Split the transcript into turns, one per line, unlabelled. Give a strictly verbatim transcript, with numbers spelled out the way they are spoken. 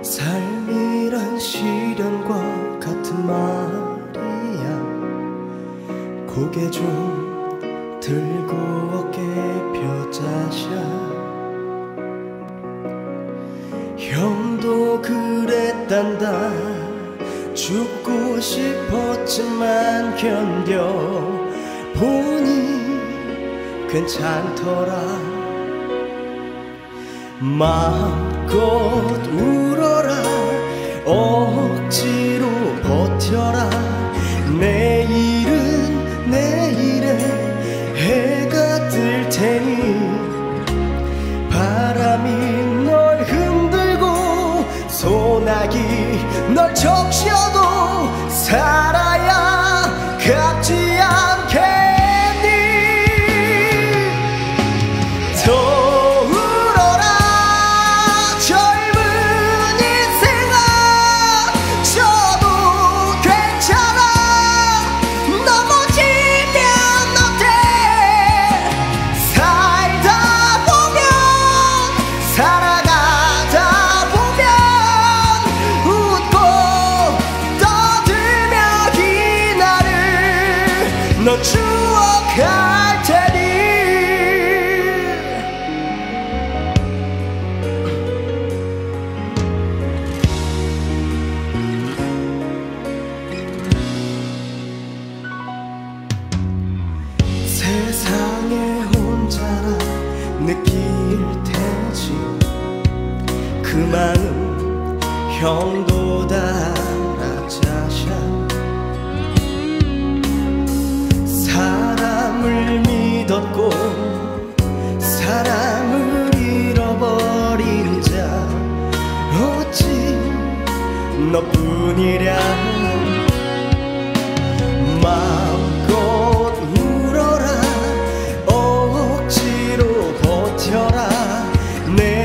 삶이란 시련과 같은 말이야. 고개 좀 들고 어깨 펴자샤. 형도 그랬단다. 죽고 싶었지만 견뎌보니 괜찮더라. 마음껏 울어라. 억지로 버텨라. 내일은 내일에 해가 뜰 테니 바람이 널 흔들고 소나기 널 적셔도 살아야 갚지 않겠니. 더 울어라 젊은 인생아. 져도 괜찮아. 넘어지면 어때. 살다 보면 살아가다 보면 웃고 떠들며 이 날을 너 추억할 테니. 세상에 혼자라 느낄 테지. 그 마음 형도 다 알아자샤. 사람을 믿었고 사람을 잃어버린 자 어찌 너뿐이랴. 마음껏 울어라. 억지로 버텨라. 내